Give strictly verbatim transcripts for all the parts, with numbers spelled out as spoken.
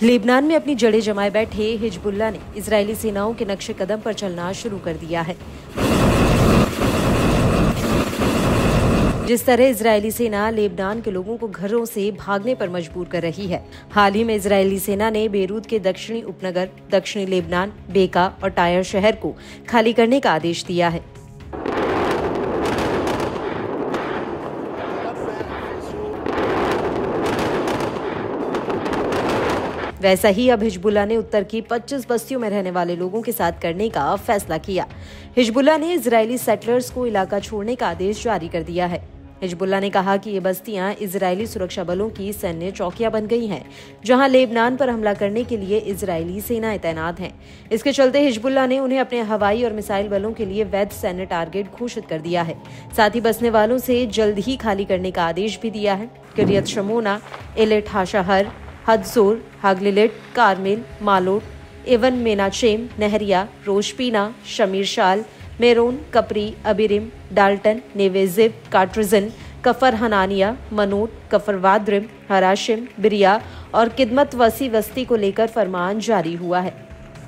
Lebanon में अपनी जड़ें जमाए बैठे हिजबुल्लाह ने इजरायली सेनाओं के नक्शे कदम पर चलना शुरू कर दिया है। जिस तरह इजरायली सेना लेबनान के लोगों को घरों से भागने पर मजबूर कर रही है। हाल ही में इजरायली सेना ने बेरूत के दक्षिणी उपनगर, दक्षिणी लेबनान, बेका और टायर शहर को खाली करने का आदेश दिया है। वैसा ही अब हिजबुल्लाह ने उत्तर की पच्चीस बस्तियों में रहने वाले लोगों के साथ करने का फैसला किया। हिजबुल्लाह ने इजरायली सेटलर्स को इलाका छोड़ने का आदेश जारी कर दिया है। हिजबुल्लाह ने कहा कि ये बस्तियां इजरायली सुरक्षा बलों की सैन्य चौकियां बन गई हैं, जहां लेबनान पर हमला करने के लिए इजरायली सेनाएं तैनात हैं। इसके चलते हिजबुल्लाह ने उन्हें अपने हवाई और मिसाइल बलों के लिए वैध सैन्य टारगेट घोषित कर दिया है। साथ ही बसने वालों से जल्द ही खाली करने का आदेश भी दिया है। Kiryat Shmona, Ayelet HaShahar, Hatzor, Hagalilit, Carmel, Maalot, Even Menachem, Nahariya, Rosh Pina, Shamir शाल, मेरोन, कपरी, अबिरिम, डाल्टन, नेवेजिव, काट्रजन, कफर हनानिया, मनोट, कफर वाद्रिम, हराशिम, बिरिया और किदमत वसी वस्ती को लेकर फरमान जारी हुआ है।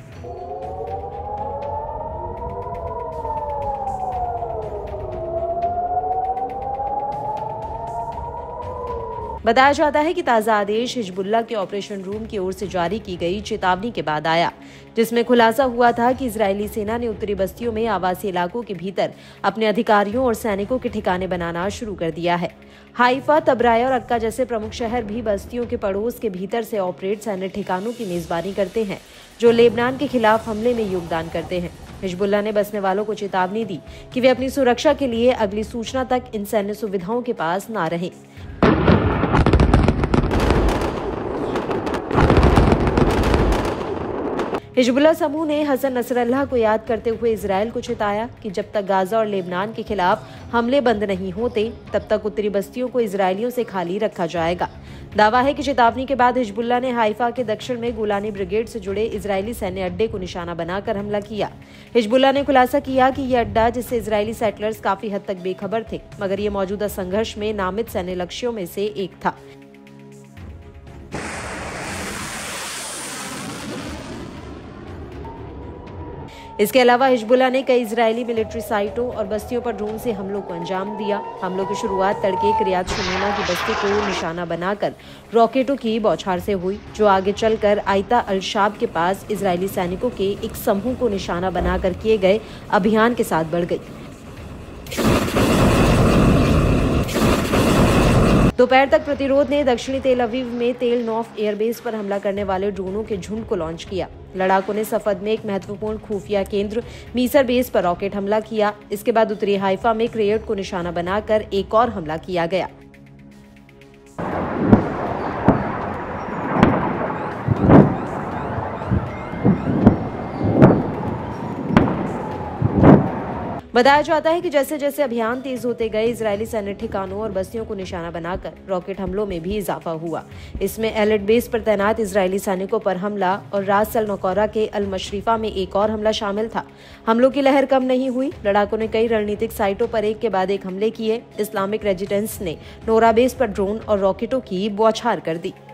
बताया जाता है कि ताज़ा आदेश हिजबुल्लाह के ऑपरेशन रूम की ओर से जारी की गई चेतावनी के बाद आया, जिसमें खुलासा हुआ था कि इजरायली सेना ने उत्तरी बस्तियों में आवासीय इलाकों के भीतर अपने अधिकारियों और सैनिकों के ठिकाने बनाना शुरू कर दिया है। हाइफा, तबराया और अक्का जैसे प्रमुख शहर भी बस्तियों के पड़ोस के भीतर से ऑपरेट सैन्य ठिकानों की मेजबानी करते हैं, जो लेबनान के खिलाफ हमले में योगदान करते हैं। हिजबुल्लाह ने बसने वालों को चेतावनी दी कि वे अपनी सुरक्षा के लिए अगली सूचना तक इन सैन्य सुविधाओं के पास न रहें। हिजबुल्लाह समूह ने हसन नसरल्लाह को याद करते हुए इजरायल को चेताया कि जब तक गाजा और लेबनान के खिलाफ हमले बंद नहीं होते, तब तक उत्तरी बस्तियों को इजरायलियों से खाली रखा जाएगा। दावा है कि चेतावनी के बाद हिजबुल्लाह ने हाइफा के दक्षिण में गोलानी ब्रिगेड से जुड़े इजरायली सैन्य अड्डे को निशाना बनाकर हमला किया। हिजबुल्लाह ने खुलासा किया कि यह अड्डा, जिससे इजरायली सेटलर्स काफी हद तक बेखबर थे, मगर ये मौजूदा संघर्ष में नामित सैन्य लक्ष्यों में से एक था। इसके अलावा हिजबुल्लाह ने कई इजरायली मिलिट्री साइटों और बस्तियों पर ड्रोन से हमलों को अंजाम दिया। हमलों की शुरुआत तड़के किर्यात शमोना की बस्ती को निशाना बनाकर रॉकेटों की बौछार से हुई, जो आगे चलकर आयता अल शाब के पास इजरायली सैनिकों के एक समूह को निशाना बनाकर किए गए अभियान के साथ बढ़ गई। दोपहर तक प्रतिरोध ने दक्षिणी तेल अवीव में तेल नौफ एयरबेस पर हमला करने वाले ड्रोनों के झुंड को लॉन्च किया। लड़ाकों ने सफद में एक महत्वपूर्ण खुफिया केंद्र मीसर बेस पर रॉकेट हमला किया। इसके बाद उत्तरी हाइफा में क्रिएट को निशाना बनाकर एक और हमला किया गया। बताया जाता है कि जैसे जैसे अभियान तेज होते गए, इजरायली सैन्य ठिकानों और बस्तियों को निशाना बनाकर रॉकेट हमलों में भी इजाफा हुआ। इसमें एलेट बेस पर तैनात इजरायली सैनिकों पर हमला और रास अल नौकौरा के अल मशरिफा में एक और हमला शामिल था। हमलों की लहर कम नहीं हुई। लड़ाकों ने कई रणनीतिक साइटों पर एक के बाद एक हमले किए। इस्लामिक रेजिडेंस ने नोरा बेस पर ड्रोन और रॉकेटों की बौछार कर दी।